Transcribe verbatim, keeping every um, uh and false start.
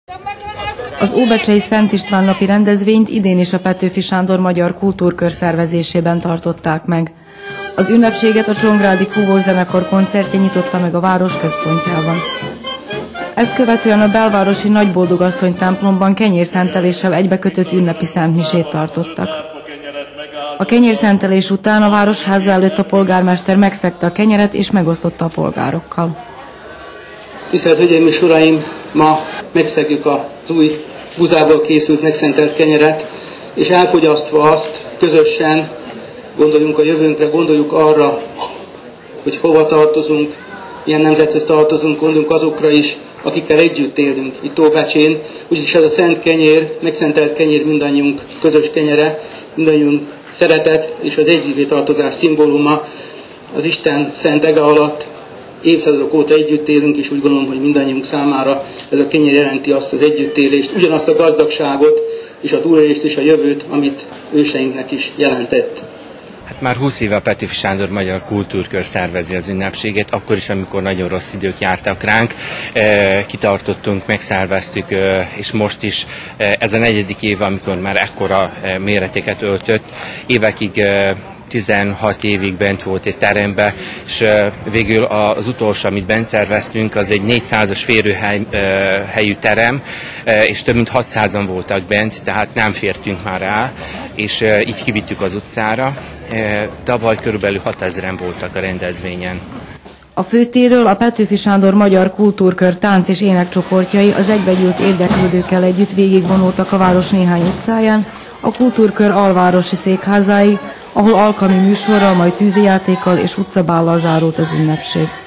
Az óbecsei Szent István napi rendezvényt idén is a Petőfi Sándor Magyar Kultúrkör szervezésében tartották meg. Az ünnepséget a Csongrádi Fúvós Zenekar koncertje nyitotta meg a város központjában. Ezt követően a belvárosi Nagyboldogasszony templomban kenyérszenteléssel egybekötött ünnepi szentmisét tartottak. A kenyérszentelés után a városháza előtt a polgármester megszegte a kenyeret és megosztotta a polgárokkal. Tisztelt Hölgyeim és Uraim, ma megszegjük az új buzából készült megszentelt kenyeret, és elfogyasztva azt közösen gondoljunk a jövőnkre, gondoljuk arra, hogy hova tartozunk, milyen nemzethez tartozunk, gondoljunk azokra is, akikkel együtt élünk itt Óbecsén. Úgyis ez a szent kenyér, megszentelt kenyér mindannyiunk közös kenyere, mindannyiunk szeretet és az együtté tartozás szimbóluma. Az Isten szent ege alatt évszázadok óta együtt élünk, és úgy gondolom, hogy mindannyiunk számára ez a kenyér jelenti azt az együttélést, ugyanazt a gazdagságot, és a túlélést és a jövőt, amit őseinknek is jelentett. Hát már húsz éve a Petőfi Sándor Magyar Kultúrkör szervezi az ünnepséget, akkor is, amikor nagyon rossz idők jártak ránk. Kitartottunk, megszerveztük, és most is ez a negyedik év, amikor már ekkora méreteket öltött. Évekig tizenhat évig bent volt egy terembe, és végül az utolsó, amit bent szerveztünk, az egy négyszázas férőhelyű terem, és több mint hatszázan voltak bent, tehát nem fértünk már el, és így kivittük az utcára. Tavaly körülbelül hatezren voltak a rendezvényen. A főtérről a Petőfi Sándor Magyar Kultúrkör tánc- és énekcsoportjai az egybegyűlt érdeklődőkkel együtt végigvonultak a város néhány utcáján, a kultúrkör alvárosi székházáig, ahol alkalmi műsorral, majd tűzijátékkal és utcabállal zárult az ünnepség.